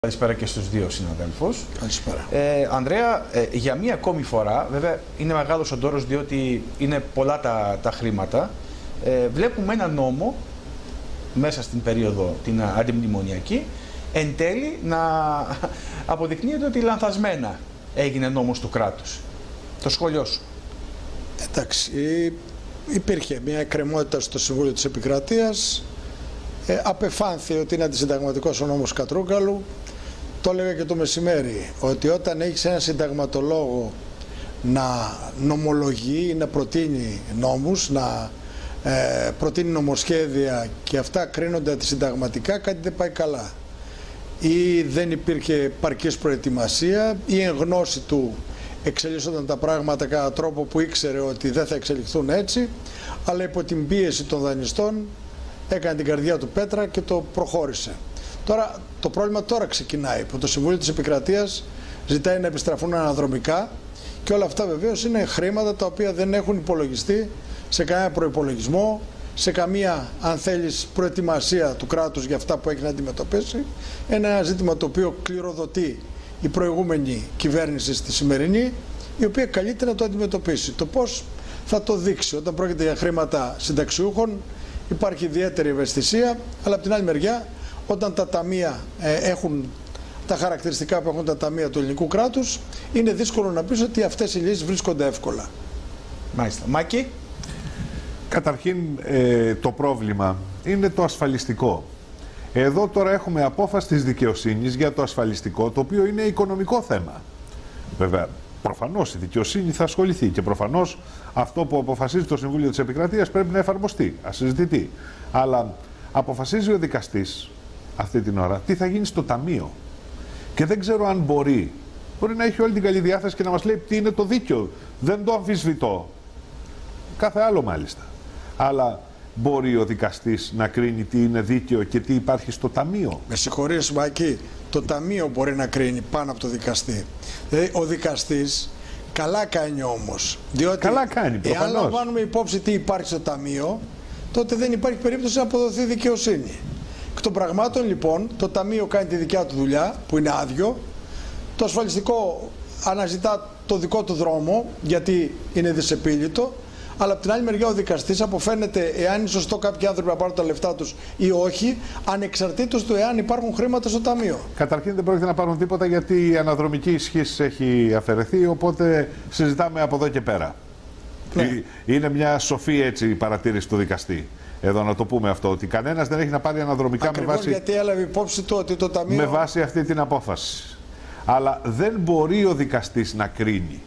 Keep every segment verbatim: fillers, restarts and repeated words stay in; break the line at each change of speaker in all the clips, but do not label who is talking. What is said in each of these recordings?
Καλησπέρα και στους δύο συναδέλφους.
Καλησπέρα.
Ε, Ανδρέα, ε, για μία ακόμη φορά, βέβαια είναι μεγάλος ο ντόρος διότι είναι πολλά τα, τα χρήματα, ε, βλέπουμε ένα νόμο μέσα στην περίοδο την αντιμνημονιακή, εν τέλει να αποδεικνύεται ότι λανθασμένα έγινε νόμος του κράτους. Το σχόλιο σου.
Εντάξει, υπήρχε μια εκκρεμότητα στο Συμβούλιο της Επικρατείας, ε, απεφάνθη ότι είναι αντισυνταγματικός ο νόμος Κατρούγκαλου. Το έλεγα και το μεσημέρι, ότι όταν έχεις ένα συνταγματολόγο να νομολογεί ή να προτείνει νόμους, να ε, προτείνει νομοσχέδια και αυτά κρίνονται αντισυνταγματικά, κάτι δεν πάει καλά. Ή δεν υπήρχε παρκής προετοιμασία ή εν γνώση του εξελίσσονταν τα πράγματα κατά τρόπο που ήξερε ότι δεν θα εξελιχθούν έτσι, αλλά υπό την πίεση των δανειστών έκανε την καρδιά του πέτρα και το προχώρησε. Τώρα, το πρόβλημα τώρα ξεκινάει, που το Συμβούλιο της Επικρατείας ζητάει να επιστραφούν αναδρομικά και όλα αυτά βεβαίως είναι χρήματα τα οποία δεν έχουν υπολογιστεί σε κανένα προϋπολογισμό, σε καμία, αν θέλεις, προετοιμασία του κράτους για αυτά που έχει να αντιμετωπίσει. Ένα ζήτημα το οποίο κληροδοτεί η προηγούμενη κυβέρνηση στη σημερινή, η οποία καλείται να το αντιμετωπίσει. Το πώς θα το δείξει όταν πρόκειται για χρήματα συνταξιούχων, υπάρχει ιδιαίτερη ευαισθησία, αλλά από την άλλη μεριά, όταν τα ταμεία ε, έχουν τα χαρακτηριστικά που έχουν τα ταμεία του ελληνικού κράτους, είναι δύσκολο να πεις ότι αυτές οι λύσεις βρίσκονται εύκολα.
Μάλιστα. Μάκη.
Καταρχήν ε, το πρόβλημα είναι το ασφαλιστικό. Εδώ τώρα έχουμε απόφαση της δικαιοσύνης για το ασφαλιστικό, το οποίο είναι οικονομικό θέμα. Βέβαια, προφανώς η δικαιοσύνη θα ασχοληθεί και προφανώς αυτό που αποφασίζει το Συμβούλιο της Επικρατείας πρέπει να εφαρμοστεί, ασυζητητεί. Αλλά αποφασίζει ο δικαστής αυτή την ώρα τι θα γίνει στο ταμείο. Και δεν ξέρω αν μπορεί. Μπορεί να έχει όλη την καλή διάθεση και να μας λέει τι είναι το δίκαιο. Δεν το αμφισβητώ. Κάθε άλλο μάλιστα. Αλλά μπορεί ο δικαστής να κρίνει τι είναι δίκαιο και τι υπάρχει στο ταμείο.
Με συγχωρείς, Μάκη, το ταμείο μπορεί να κρίνει πάνω από το δικαστή. Δηλαδή, ο δικαστής καλά κάνει όμως. Διότι
καλά κάνει, προφανώς.
Εάν λαμβάνουμε υπόψη τι υπάρχει στο ταμείο, τότε δεν υπάρχει περίπτωση να αποδοθεί δικαιοσύνη. Εκ των πραγμάτων, λοιπόν, το ταμείο κάνει τη δικιά του δουλειά, που είναι άδειο. Το ασφαλιστικό αναζητά το δικό του δρόμο, γιατί είναι δυσεπίλητο. Αλλά από την άλλη μεριά ο δικαστής αποφαίνεται εάν είναι σωστό κάποιοι άνθρωποι να πάρουν τα λεφτά τους ή όχι, ανεξαρτήτως του εάν υπάρχουν χρήματα στο ταμείο.
Καταρχήν δεν πρόκειται να πάρουν τίποτα γιατί η αναδρομική ισχύς έχει αφαιρεθεί, οπότε συζητάμε από εδώ και πέρα. Ναι. Είναι μια σοφή έτσι παρατήρηση του δικαστή. Εδώ να το πούμε αυτό, ότι κανένας δεν έχει να πάρει αναδρομικά.
Ακριβώς,
με βάση,
γιατί έλαβε υπόψη του ότι το ταμείο...
με βάση αυτή την απόφαση. Αλλά δεν μπορεί ο δικαστής να κρίνει.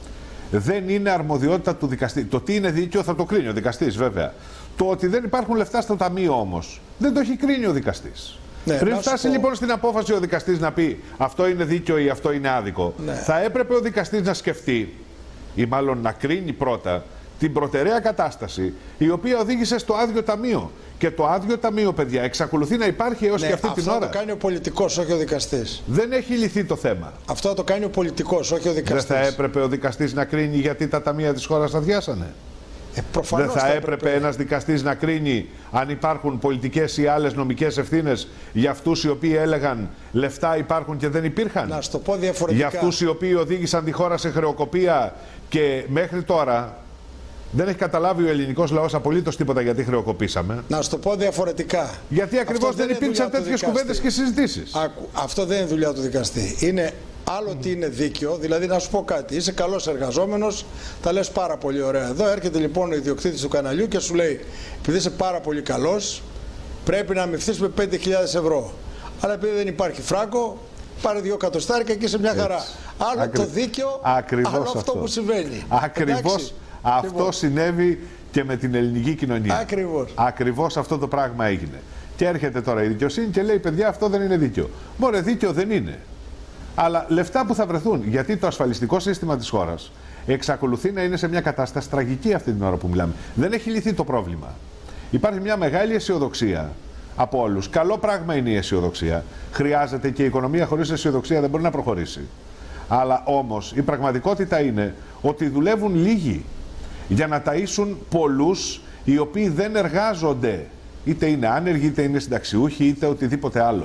Δεν είναι αρμοδιότητα του δικαστή. Το τι είναι δίκαιο θα το κρίνει ο δικαστής, βέβαια. Το ότι δεν υπάρχουν λεφτά στο ταμείο όμως δεν το έχει κρίνει ο δικαστής. Ναι, πριν φτάσει πω... λοιπόν στην απόφαση ο δικαστής να πει αυτό είναι δίκαιο ή αυτό είναι άδικο, ναι, θα έπρεπε ο δικαστής να σκεφτεί ή μάλλον να κρίνει πρώτα την προτεραία κατάσταση η οποία οδήγησε στο άδειο ταμείο. Και το άδειο ταμείο, παιδιά, εξακολουθεί να υπάρχει έως ναι, και αυτή την ώρα.
Αυτό το κάνει ο πολιτικός, όχι ο δικαστής.
Δεν έχει λυθεί το θέμα.
Αυτό το κάνει ο πολιτικός, όχι ο δικαστής.
Δεν θα έπρεπε ο δικαστής να κρίνει γιατί τα ταμεία της χώρας αδειάσανε.
Ε, προφανώς
δεν θα, θα έπρεπε, έπρεπε ένας δικαστής να κρίνει αν υπάρχουν πολιτικές ή άλλες νομικές ευθύνες για αυτούς οι οποίοι έλεγαν λεφτά υπάρχουν και δεν υπήρχαν.
Να στο πω διαφορετικά.
Για αυτούς οι οποίοι οδήγησαν τη χώρα σε χρεοκοπία και μέχρι τώρα δεν έχει καταλάβει ο ελληνικός λαός απολύτως τίποτα γιατί χρεοκοπήσαμε.
Να σου το πω διαφορετικά.
Γιατί ακριβώς δεν, δεν υπήρξαν τέτοιες κουβέντες και συζητήσεις.
Άκου, αυτό δεν είναι δουλειά του δικαστή. Είναι άλλο mm. τι είναι δίκαιο, δηλαδή να σου πω κάτι. Είσαι καλός εργαζόμενος, τα λες πάρα πολύ ωραία. Εδώ έρχεται λοιπόν ο ιδιοκτήτης του καναλιού και σου λέει: επειδή είσαι πάρα πολύ καλός, πρέπει να αμοιφθείς με πέντε χιλιάδες ευρώ. Αλλά επειδή δεν υπάρχει φράγκο, πάρε δύο εκατοστάρικα και είσαι μια χαρά. Έτσι. Άλλο Ακρι... το δίκαιο,
Ακριβώς
άλλο αυτό, αυτό που συμβαίνει.
Ακριβώς. Αυτό λοιπόν συνέβη και με την ελληνική κοινωνία.
Ακριβώς.
Ακριβώς αυτό το πράγμα έγινε. Και έρχεται τώρα η δικαιοσύνη και λέει: παιδιά, αυτό δεν είναι δίκαιο. Μωρέ, δίκαιο δεν είναι. Αλλά λεφτά που θα βρεθούν, γιατί το ασφαλιστικό σύστημα της χώρας εξακολουθεί να είναι σε μια κατάσταση τραγική αυτή την ώρα που μιλάμε. Δεν έχει λυθεί το πρόβλημα. Υπάρχει μια μεγάλη αισιοδοξία από όλους. Καλό πράγμα είναι η αισιοδοξία. Χρειάζεται και η οικονομία χωρίς αισιοδοξία δεν μπορεί να προχωρήσει. Αλλά όμως η πραγματικότητα είναι ότι δουλεύουν λίγοι για να ταΐσουν πολλούς οι οποίοι δεν εργάζονται. Είτε είναι άνεργοι, είτε είναι συνταξιούχοι, είτε οτιδήποτε άλλο.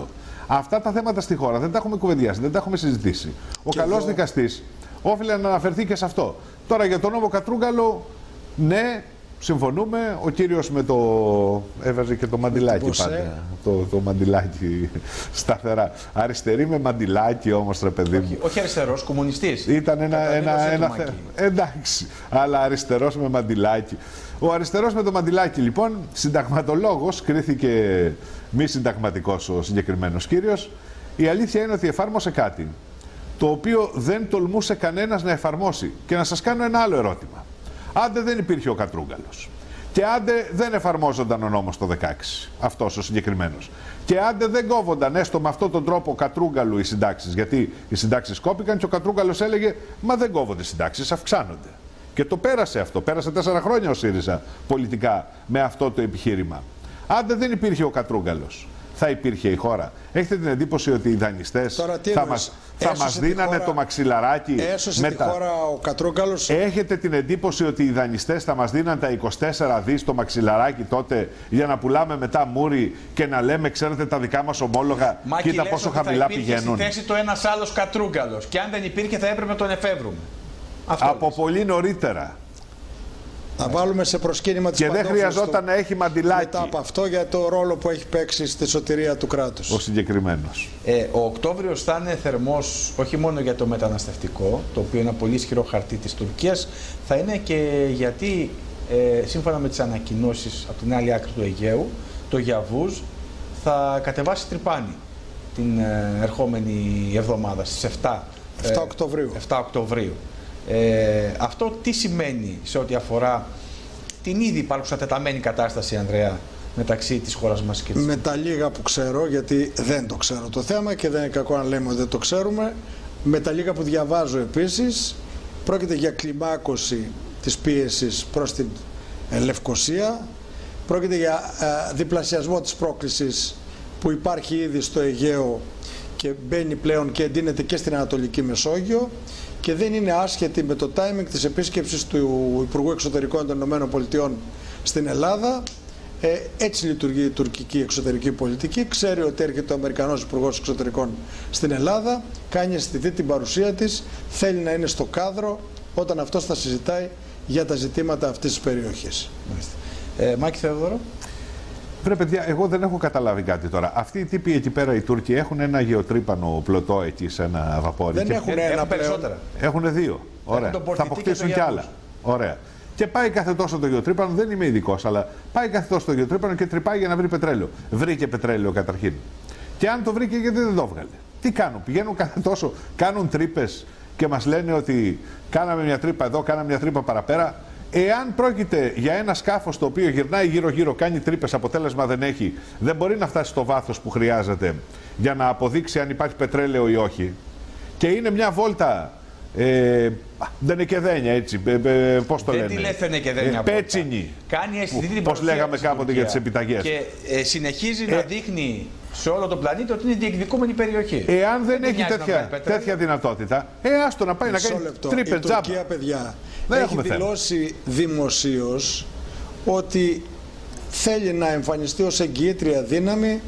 Αυτά τα θέματα στη χώρα δεν τα έχουμε κουβεντιάσει, δεν τα έχουμε συζητήσει. Ο καλός εδώ... δικαστής όφιλε να αναφερθεί και σε αυτό. Τώρα για τον νόμο Κατρούγκαλο, ναι, συμφωνούμε. Ο κύριος με το... έβαζε και το μαντιλάκι πάντα. Το, το μαντιλάκι σταθερά. Αριστερή με μαντιλάκι όμως, ρε παιδί μου.
Όχι, όχι αριστερός, κομμουνιστής.
Ήταν ένα... ένα, ένα θε... Εντάξει, αλλά αριστερός με μαντιλάκι. Ο αριστερός με το μαντιλάκι, λοιπόν, συνταγματολόγος, κρίθηκε μη συνταγματικός ο συγκεκριμένος κύριος. Η αλήθεια είναι ότι εφάρμοσε κάτι το οποίο δεν τολμούσε κανένας να εφαρμόσει. Και να σας κάνω ένα άλλο ερώτημα. Άντε δεν υπήρχε ο Κατρούγκαλος και άντε δεν εφαρμόζονταν ο νόμος το δεκαέξι, αυτός ο συγκεκριμένος, και άντε δεν κόβονταν έστω με αυτόν τον τρόπο Κατρούγκαλου οι συντάξεις, γιατί οι συντάξεις κόπηκαν και ο Κατρούγκαλος έλεγε μα δεν κόβονται οι συντάξεις, αυξάνονται. Και το πέρασε αυτό, πέρασε τέσσερα χρόνια ο ΣΥΡΙΖΑ πολιτικά με αυτό το επιχείρημα. Άντε δεν υπήρχε ο Κατρούγκαλος, θα υπήρχε η χώρα. Έχετε την εντύπωση ότι οι δανειστές θα μας, θα μας δίνανε χώρα, το μαξιλαράκι
έσωσε με τη τα... χώρα ο Κατρούγκαλος.
Έχετε την εντύπωση ότι οι δανειστές θα μας δίναν τα είκοσι τέσσερα δις το μαξιλαράκι τότε για να πουλάμε μετά μούρι και να λέμε ξέρετε τα δικά μας ομόλογα, Μάκη, κοίτα πόσο χαμηλά πηγαίνουν.
Στη θέση το ένας άλλος Κατρούγκαλος και αν δεν υπήρχε θα έπρεπε να τον εφεύρουμε. Αυτό
από
λες.
Πολύ νωρίτερα.
Να βάλουμε σε προσκύνημα της
και δεν χρειαζόταν να έχει μαντιλάκι.
Μετά από αυτό για το ρόλο που έχει παίξει στη σωτηρία του κράτους.
Ο συγκεκριμένος.
Ε, ο Οκτώβριος θα είναι θερμός όχι μόνο για το μεταναστευτικό, το οποίο είναι ένα πολύ ισχυρό χαρτί της Τουρκίας, θα είναι και γιατί ε, σύμφωνα με τις ανακοινώσεις από την άλλη άκρη του Αιγαίου, το Γιαβούζ θα κατεβάσει τρυπάνι την ε, ερχόμενη εβδομάδα στις εφτά Οκτωβρίου. Ε, αυτό τι σημαίνει σε ό,τι αφορά την ήδη υπάρχουσα τεταμένη κατάσταση, Ανδρέα, μεταξύ της χώρας μας και της...
Με τα λίγα που ξέρω, γιατί δεν το ξέρω το θέμα και δεν είναι κακό να λέμε ότι δεν το ξέρουμε, με τα λίγα που διαβάζω επίσης, πρόκειται για κλιμάκωση της πίεσης προς την ε, Λευκοσία, πρόκειται για ε, διπλασιασμό της πρόκλησης που υπάρχει ήδη στο Αιγαίο και μπαίνει πλέον και εντείνεται και στην Ανατολική Μεσόγειο, και δεν είναι άσχετη με το timing της επίσκεψης του Υπουργού Εξωτερικών των ΗΠΑ στην Ελλάδα. Ε, έτσι λειτουργεί η τουρκική εξωτερική πολιτική. Ξέρει ότι έρχεται ο Αμερικανός Υπουργός Εξωτερικών στην Ελλάδα, κάνει αισθητή την παρουσία της, θέλει να είναι στο κάδρο όταν αυτός θα συζητάει για τα ζητήματα αυτής της περιοχής.
Ε, Μάκη Θεόδωρο.
Βρε παιδιά, εγώ δεν έχω καταλάβει κάτι τώρα. Αυτοί οι τύποι εκεί πέρα οι Τούρκοι έχουν ένα γεωτρύπανο πλωτό εκεί σε ένα βαπόρι.
Δεν
και...
έχουν ένα
έχουν
περισσότερα.
Έχουν δύο. Ωραία. Θα αποκτήσουν κι άλλα. Ωραία. Και πάει κάθε τόσο το γεωτρύπανο, δεν είμαι ειδικός, αλλά πάει κάθε τόσο το γεωτρύπανο και τρυπάει για να βρει πετρέλαιο. Βρήκε πετρέλαιο καταρχήν. Και αν το βρήκε, γιατί δεν το βγάλε. Τι κάνουν, πηγαίνουν κάθε τόσο, κάνουν τρύπες και μας λένε ότι κάναμε μια τρύπα εδώ, κάναμε μια τρύπα παραπέρα. Εάν πρόκειται για ένα σκάφος το οποίο γυρνάει γύρω-γύρω, κάνει τρύπες, αποτέλεσμα δεν έχει, δεν μπορεί να φτάσει στο βάθος που χρειάζεται για να αποδείξει αν υπάρχει πετρέλαιο ή όχι. Και είναι μια βόλτα. Ε, δεν είναι και δένια, έτσι. Ε, ε, πώς το
δεν
λένε.
Δεν τη λέτε και δένια.
Ε, πέτσινη.
Κάνει αισθητή την
πώς λέγαμε κάποτε για τις επιταγές.
Και ε, συνεχίζει
ε,
να δείχνει σε όλο τον πλανήτη ότι είναι διεκδικούμενη περιοχή.
Εάν δεν, δεν έχει τέτοια, τέτοια δυνατότητα, ε, άστο να πάει
Μισό
να κάνει
λεπτό.
τρύπες τζάμπα.
Η Τουρκία, παιδιά,
δεν
έχει δηλώσει δημοσίως ότι θέλει να εμφανιστεί ως εγγυήτρια δύναμη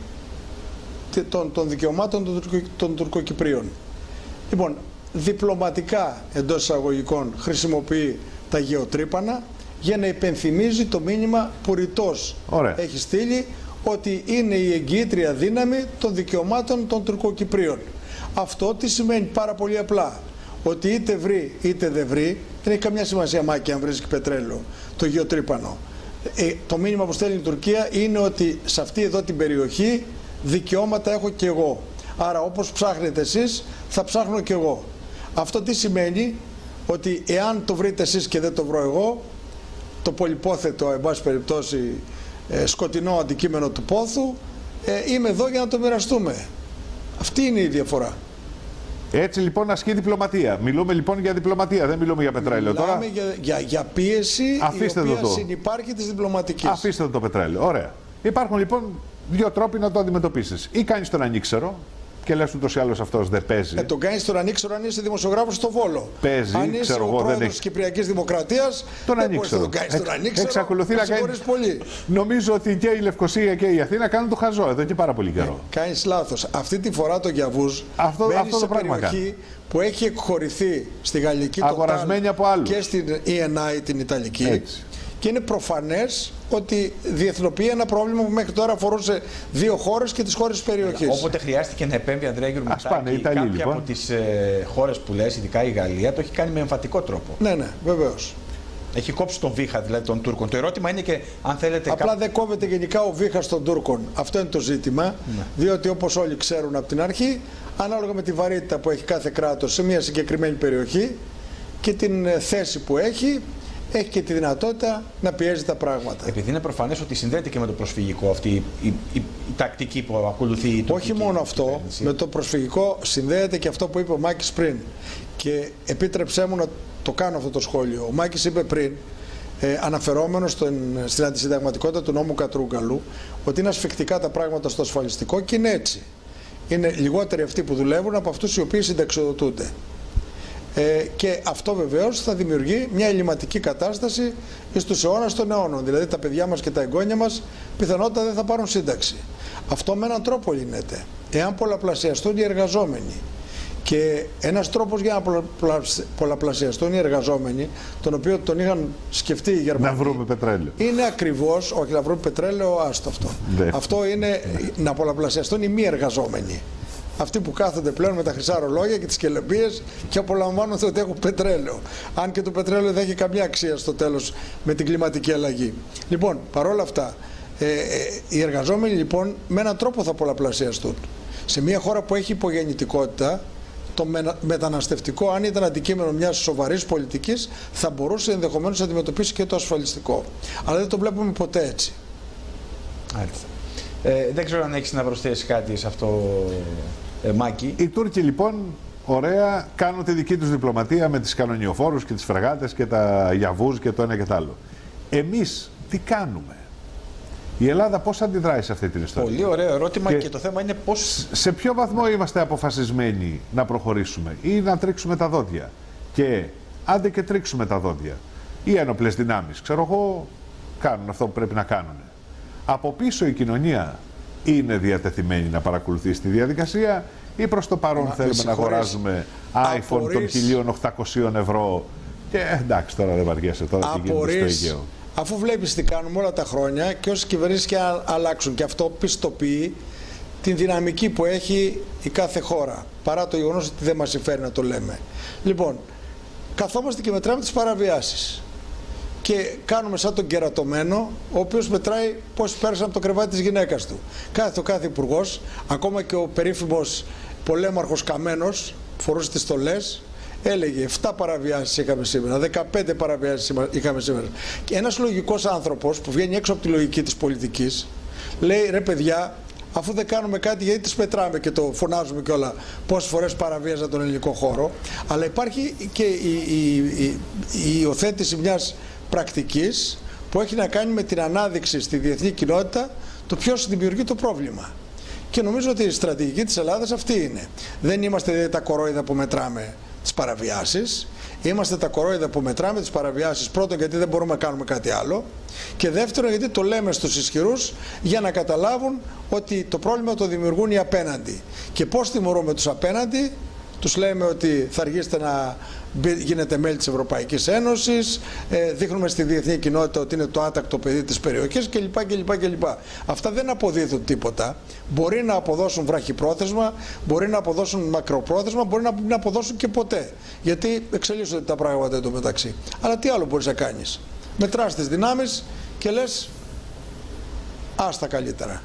των, των δικαιωμάτων των, Τουρκο, των Τουρκοκυπρίων. Λοιπόν, διπλωματικά εντός εισαγωγικών χρησιμοποιεί τα γεωτρύπανα για να υπενθυμίζει το μήνυμα που ρητός έχει στείλει ότι είναι η εγγυήτρια δύναμη των δικαιωμάτων των Τουρκοκυπρίων. Αυτό τι σημαίνει πάρα πολύ απλά, ότι είτε βρει είτε δεν βρει, δεν έχει καμιά σημασία, Μάκη, αν βρίσκει πετρέλαιο το γεωτρύπανο. Ε, το μήνυμα που στέλνει η Τουρκία είναι ότι σε αυτή εδώ την περιοχή δικαιώματα έχω και εγώ. Άρα όπως ψάχνετε εσείς θα ψάχνω και εγώ. Αυτό τι σημαίνει? Ότι εάν το βρείτε εσείς και δεν το βρω εγώ, το πολυπόθετο, εν πάση περιπτώσει, ε, σκοτεινό αντικείμενο του πόθου, ε, είμαι εδώ για να το μοιραστούμε. Αυτή είναι η διαφορά.
Έτσι λοιπόν ασκεί διπλωματία. Μιλούμε λοιπόν για διπλωματία, δεν μιλούμε για πετρέλαιο.
Μιλάμε
τώρα.
Για, για, για πίεση,
αφήστε
η οποία
το το.
συνυπάρχει της διπλωματικής.
Αφήστε το, το πετρέλαιο. Ωραία. Υπάρχουν λοιπόν δύο τρόποι να το αντιμετωπίσεις. Ή κάνεις τον ανήξερο και λες ούτως ή άλλως αυτός δεν παίζει.
Ε, τον κάνεις τον ανοίξερο αν είσαι δημοσιογράφος στο Βόλο.
Παίζει,
αν είσαι
ξέρω
ο
εγώ,
πρόεδρος
δεν
της
έχει...
Κυπριακής Δημοκρατίας,
τον
δεν μπορείς να τον κάνεις τον ανοίξερο.
Εξακολουθεί να κάνει.
Πολύ.
Νομίζω ότι και η Λευκοσία και η Αθήνα κάνουν το χαζό εδώ και πάρα πολύ καιρό.
Ε, κάνεις λάθος. Αυτή τη φορά το Γιαβούζ
αυτό,
μένει
αυτό
σε
το πράγμα
περιοχή
κάνει.
που έχει εκχωρηθεί στη Γαλλική
αγορασμένη από άλλους.
Και στην ι εν άι την Ιταλική.
Έτσι.
Και είναι προφανές ότι διεθνοποιεί ένα πρόβλημα που μέχρι τώρα αφορούσε δύο χώρες και τις χώρες της περιοχής.
Όποτε χρειάστηκε να επέμβει, Ανδρέα Γερμανάκη, κάποια
λοιπόν.
από τις ε, χώρες που λες, ειδικά η Γαλλία, το έχει κάνει με εμφατικό τρόπο.
Ναι, ναι, βεβαίως.
Έχει κόψει τον βήχα δηλαδή των Τούρκων. Το ερώτημα είναι και αν θέλετε.
Απλά
κά...
δεν κόβεται γενικά ο βήχας των Τούρκων. Αυτό είναι το ζήτημα. Ναι. Διότι όπως όλοι ξέρουν από την αρχή, ανάλογα με τη βαρύτητα που έχει κάθε κράτος σε μια συγκεκριμένη περιοχή και την θέση που έχει, έχει και τη δυνατότητα να πιέζει τα πράγματα.
Επειδή είναι προφανές ότι συνδέεται και με το προσφυγικό αυτή η, η, η, η τακτική που ακολουθεί η τουρκική.
Όχι μόνο αυτό, κυβέρνηση. Με το προσφυγικό συνδέεται και αυτό που είπε ο Μάκης πριν. Και επίτρεψέ μου να το κάνω αυτό το σχόλιο. Ο Μάκης είπε πριν, ε, αναφερόμενος στον, στην αντισυνταγματικότητα του νόμου Κατρούγκαλου, ότι είναι ασφικτικά τα πράγματα στο ασφαλιστικό και είναι έτσι. Είναι λιγότεροι αυτοί που δουλεύουν από αυτούς οι οποίοι συνταξιοδοτούνται. Ε, και αυτό βεβαίως θα δημιουργεί μια ελληματική κατάσταση στους αιώνας των αιώνων. Δηλαδή τα παιδιά μας και τα εγγόνια μας πιθανότατα δεν θα πάρουν σύνταξη. Αυτό με έναν τρόπο λύνεται. Εάν πολλαπλασιαστούν οι εργαζόμενοι. Και ένας τρόπος για να πολλαπλασιαστούν οι εργαζόμενοι, τον οποίο τον είχαν σκεφτεί οι Γερμανοί,
να βρούμε πετρέλαιο.
Είναι ακριβώς, όχι να βρούμε πετρέλαιο, άστο αυτό. Ναι. Αυτό είναι να πολλαπλασιαστούν οι μη εργαζόμενοι. Αυτοί που κάθονται πλέον με τα χρυσά ρολόγια και τις κελεμπίες και απολαμβάνονται ότι έχουν πετρέλαιο. Αν και το πετρέλαιο δεν έχει καμιά αξία στο τέλος με την κλιματική αλλαγή. Λοιπόν, παρόλα αυτά, ε, ε, οι εργαζόμενοι λοιπόν με έναν τρόπο θα πολλαπλασιαστούν. Σε μια χώρα που έχει υπογεννητικότητα, το μεταναστευτικό, αν ήταν αντικείμενο μιας σοβαρής πολιτικής, θα μπορούσε ενδεχομένως να αντιμετωπίσει και το ασφαλιστικό. Αλλά δεν το βλέπουμε ποτέ έτσι.
Άριστα. Ε, δεν ξέρω αν έχεις να προσθέσεις κάτι σε αυτό, ε, Μάκη.
Οι Τούρκοι λοιπόν, ωραία, κάνουν τη δική τους διπλωματία με τις κανονιοφόρους και τις φρεγάτες και τα γιαβούζ και το ένα και το άλλο. Εμείς τι κάνουμε? Η Ελλάδα πώς αντιδράει σε αυτή την ιστορία?
Πολύ ωραίο ερώτημα και, και το θέμα είναι πώς...
Σε ποιο βαθμό είμαστε αποφασισμένοι να προχωρήσουμε ή να τρίξουμε τα δόντια? Και άντε και τρίξουμε τα δόντια. Οι ένοπλες δυνάμεις, ξέρω εγώ, κάνουν αυτό που πρέπει να κάνουν. Από πίσω η κοινωνία είναι διατεθειμένη να παρακολουθήσει τη διαδικασία ή προς το παρόν Μα, θέλουμε να αγοράζουμε iPhone Απορείς... των χίλια οκτακόσια ευρώ και εντάξει τώρα δεν βαριέσαι τώρα τι γίνεται στο Αιγαίο.
Αφού βλέπεις τι κάνουμε όλα τα χρόνια και όσες κυβερνήσεις και αλλάξουν, και αυτό πιστοποιεί την δυναμική που έχει η κάθε χώρα, παρά το γεγονός ότι δεν μας συμφέρει να το λέμε. Λοιπόν, καθόμαστε και μετράμε τις παραβιάσεις και κάνουμε σαν τον κερατωμένο, ο οποίος μετράει πώς πέρασαν από το κρεβάτι της γυναίκας του. Κάθε ο κάθε υπουργός, ακόμα και ο περίφημος πολέμαρχος Καμένος, φορούσε τις στολές, έλεγε επτά παραβιάσεις είχαμε σήμερα, δεκαπέντε παραβιάσεις είχαμε σήμερα. Και ένας λογικός άνθρωπος που βγαίνει έξω από τη λογική της πολιτικής λέει ρε παιδιά, αφού δεν κάνουμε κάτι γιατί τις μετράμε και το φωνάζουμε και όλα πόσες φορές παραβίαζα τον ελληνικό χώρο. Αλλά υπάρχει και η, η, η, η υιοθέτηση μιας πρακτικής που έχει να κάνει με την ανάδειξη στη διεθνή κοινότητα το ποιος δημιουργεί το πρόβλημα. Και νομίζω ότι η στρατηγική της Ελλάδας αυτή είναι. Δεν είμαστε δηλαδή τα κορόιδα που μετράμε τις παραβιάσεις. Είμαστε τα κορόιδα που μετράμε τις παραβιάσεις, πρώτον γιατί δεν μπορούμε να κάνουμε κάτι άλλο και δεύτερον γιατί το λέμε στους ισχυρούς για να καταλάβουν ότι το πρόβλημα το δημιουργούν οι απέναντι. Και πώς τιμωρούμε τους απέναντι? Τους λέμε ότι θα αργήσετε να γίνετε μέλη της Ευρωπαϊκής Ένωσης, ε, δείχνουμε στη διεθνή κοινότητα ότι είναι το άτακτο παιδί της περιοχής κλπ. κλπ, κλπ. Αυτά δεν αποδίδουν τίποτα. Μπορεί να αποδώσουν βραχυπρόθεσμα, μπορεί να αποδώσουν μακροπρόθεσμα, μπορεί να μην αποδώσουν και ποτέ. Γιατί εξελίσσονται τα πράγματα εντωμεταξύ. Αλλά τι άλλο μπορείς να κάνεις? Μετράς τις δυνάμεις και λες άστα καλύτερα.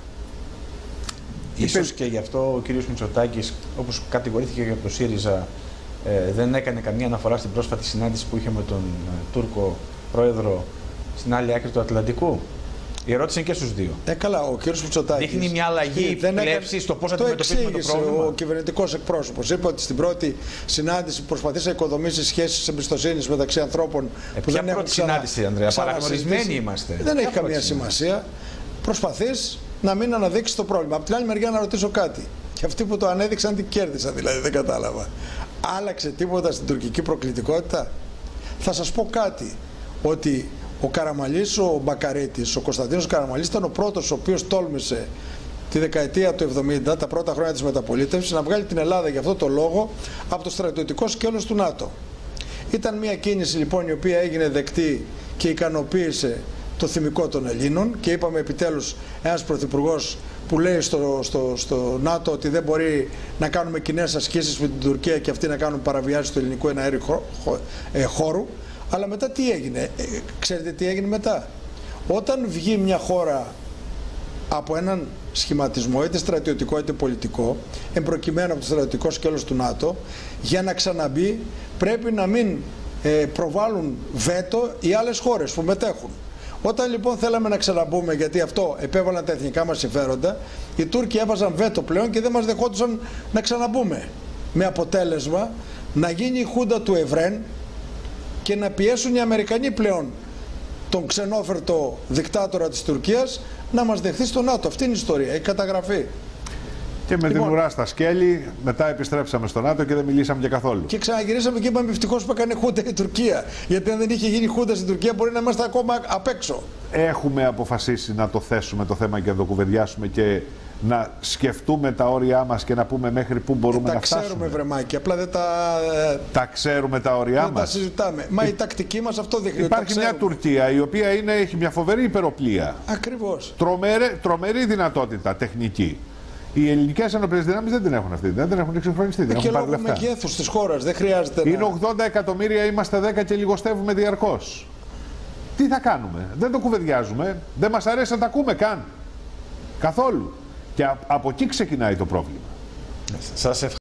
Ίσως και γι' αυτό ο κ. Μητσοτάκης, όπως κατηγορήθηκε και από το ΣΥΡΙΖΑ, ε, δεν έκανε καμία αναφορά στην πρόσφατη συνάντηση που είχε με τον ε, Τούρκο πρόεδρο στην άλλη άκρη του Ατλαντικού. Η ερώτηση είναι και στους δύο.
Ε, καλά, ο κ. Μητσοτάκης
δείχνει μια αλλαγή πλεύση στο πώς αντιμετωπίζουμε το πρόβλημα.
Ο κυβερνητικός εκπρόσωπος είπε ότι στην πρώτη συνάντηση προσπαθήσει να οικοδομήσει σχέσεις εμπιστοσύνης μεταξύ ανθρώπων
ε,
που δεν έχουν
ξανα... συνάντηση, Ανδρέα, παραγνωρισμένοι είμαστε.
Δεν έχει καμία σημασία. Προσπαθείς να μην αναδείξεις το πρόβλημα. Από την άλλη μεριά να ρωτήσω κάτι. Και αυτοί που το ανέδειξαν τι κέρδισαν, δηλαδή δεν κατάλαβα. Άλλαξε τίποτα στην τουρκική προκλητικότητα? Θα σας πω κάτι, ότι ο Καραμαλής, ο Μπακαρίτης, ο Κωνσταντίνος Καραμαλής ήταν ο πρώτος ο οποίος τόλμησε τη δεκαετία του εβδομήντα, τα πρώτα χρόνια της μεταπολίτευσης, να βγάλει την Ελλάδα για αυτό το λόγο από το στρατιωτικό σκέλος του ΝΑΤΟ. Ήταν μια κίνηση λοιπόν η οποία έγινε δεκτή και ικανοποίησε το θυμικό των Ελλήνων και είπαμε επιτέλους ένας πρωθυπουργός που λέει στο, στο, στο ΝΑΤΟ ότι δεν μπορεί να κάνουμε κοινές ασκήσεις με την Τουρκία και αυτοί να κάνουν παραβιάσεις του ελληνικού εναέριου χώρου. Αλλά μετά τι έγινε? Ε, ξέρετε τι έγινε μετά? Όταν βγει μια χώρα από έναν σχηματισμό, είτε στρατιωτικό είτε πολιτικό, εμπροκειμένο από το στρατιωτικό σκέλος του ΝΑΤΟ, για να ξαναμπεί πρέπει να μην ε, προβάλλουν βέτο οι άλλες χώρες που μετέχουν. Όταν λοιπόν θέλαμε να ξαναμπούμε, γιατί αυτό επέβαλαν τα εθνικά μας συμφέροντα, οι Τούρκοι έβαζαν βέτο πλέον και δεν μας δεχόντουσαν να ξαναμπούμε. Με αποτέλεσμα να γίνει η χούντα του Ευρέν και να πιέσουν οι Αμερικανοί πλέον τον ξενόφερτο δικτάτορα της Τουρκίας να μας δεχθεί στο ΝΑΤΟ. Αυτή είναι η ιστορία, έχει καταγραφεί. Και με
λοιπόν, την ουρά στα σκέλη, μετά επιστρέψαμε στο ΝΑΤΟ και δεν μιλήσαμε και καθόλου.
Και ξαναγυρίσαμε και είπαμε ευτυχώς που έκανε χούντα η Τουρκία. Γιατί αν δεν είχε γίνει χούντα στην Τουρκία, μπορεί να είμαστε ακόμα απ' έξω.
Έχουμε αποφασίσει να το θέσουμε το θέμα και να το κουβεντιάσουμε και να σκεφτούμε τα όρια μας και να πούμε μέχρι πού μπορούμε
ε,
να φτάσουμε.
Τα ξέρουμε, βρεμάκι, απλά δεν τα...
Τα ξέρουμε τα όρια
δεν
μας.
Τα συζητάμε. Μα η τακτική μας αυτό δείχνει.
Υπάρχει μια Τουρκία η οποία είναι, έχει μια φοβερή υπεροπλία.
Ακριβώς.
Τρομερή, τρομερή δυνατότητα τεχνική. Οι ελληνικές ενόπλες δυνάμεις δεν την έχουν αυτή. Δεν την έχουν εξυγχρονιστεί. Δεν
και
έχουν
λόγω μεγέθους της χώρας. Δεν χρειάζεται
είναι
να...
ογδόντα εκατομμύρια, είμαστε δέκα και λιγοστεύουμε διαρκώς. Τι θα κάνουμε? Δεν το κουβεντιάζουμε. Δεν μας αρέσει να τα ακούμε καν. Καθόλου. Και από εκεί ξεκινάει το πρόβλημα.
Σας ευχαριστώ.